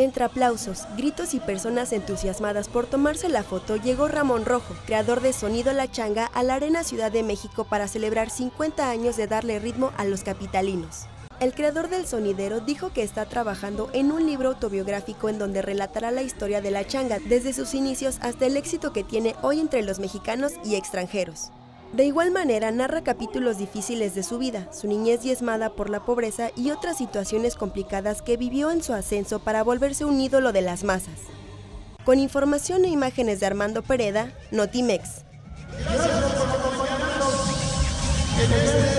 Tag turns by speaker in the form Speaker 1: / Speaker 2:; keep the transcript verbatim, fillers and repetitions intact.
Speaker 1: Entre aplausos, gritos y personas entusiasmadas por tomarse la foto, llegó Ramón Rojo, creador de Sonido La Changa, a la Arena Ciudad de México para celebrar cincuenta años de darle ritmo a los capitalinos. El creador del sonidero dijo que está trabajando en un libro autobiográfico en donde relatará la historia de la changa, desde sus inicios hasta el éxito que tiene hoy entre los mexicanos y extranjeros. De igual manera, narra capítulos difíciles de su vida, su niñez diezmada por la pobreza y otras situaciones complicadas que vivió en su ascenso para volverse un ídolo de las masas. Con información e imágenes de Armando Pereda, Notimex. Gracias por acompañarnos en este